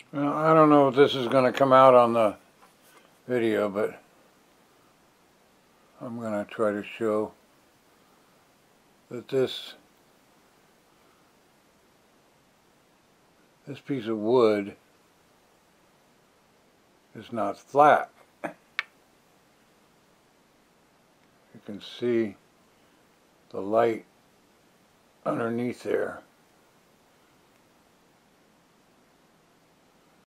Well, I don't know if this is going to come out on the video, but I'm going to try to show that this piece of wood is not flat. You can see the light underneath there.